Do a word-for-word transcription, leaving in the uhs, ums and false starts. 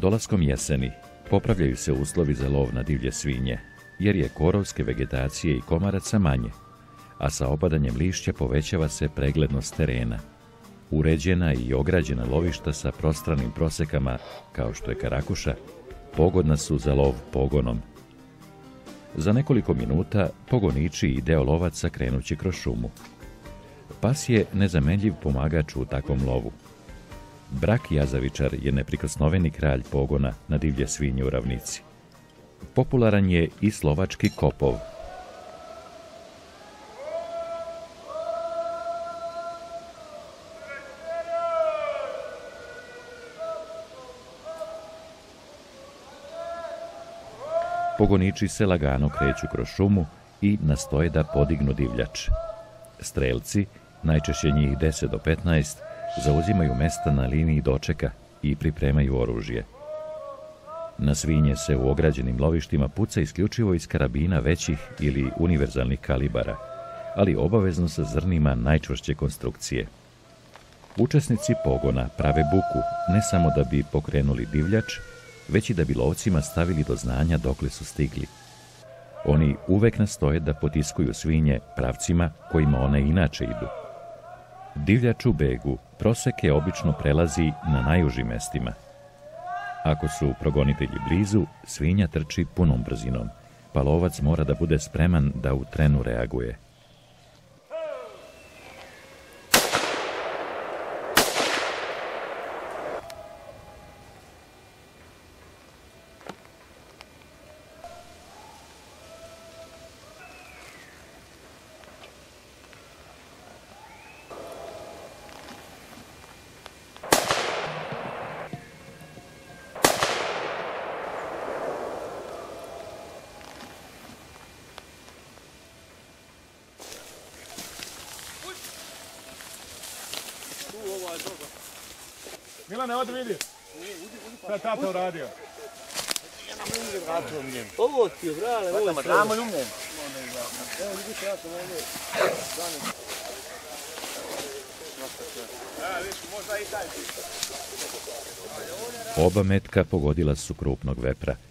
Dolaskom jeseni popravljaju se uslovi za lov na divlje svinje, jer je korovske vegetacije i komaraca manje, a sa opadanjem lišća povećava se preglednost terena. Uređena i ograđena lovišta sa prostranim prosekama, kao što je Karakuša, pogodna su za lov pogonom. Za nekoliko minuta pogoniči i deo lovaca krenući kroz šumu. Pas je nezamenljiv pomagač u takvom lovu. Brak Jazavičar je neprikosnoveni kralj pogona na divlje svinje u ravnici. Popularan je i slovački Kopov. Pogoniči se lagano kreću kroz šumu i nastoje da podignu divljač. Strelci, najčešće njih deset do petnaest, zauzimaju mesta na liniji dočeka i pripremaju oružje. Na svinje se u ograđenim lovištima puca isključivo iz karabina većih ili univerzalnih kalibara, ali obavezno sa zrnima najčvršće konstrukcije. Učesnici pogona prave buku ne samo da bi pokrenuli divljač, već i da bi lovcima stavili do znanja dokle su stigli. Oni uvek nastoje da potiskuju svinje pravcima kojima one inače idu. Divljač u begu proseke obično prelazi na najužim mestima. Ako su progonitelji blizu, svinja trči punom brzinom, pa lovac mora da bude spreman da u trenu reaguje. Milane, odi vidi. Šta je tata uradio? Ovo ti je, brale, ovo je sve. Ramo ljumljen. Evo, vidi se, ja sam ovdje. Oba metka pogodila su krupnog vepra.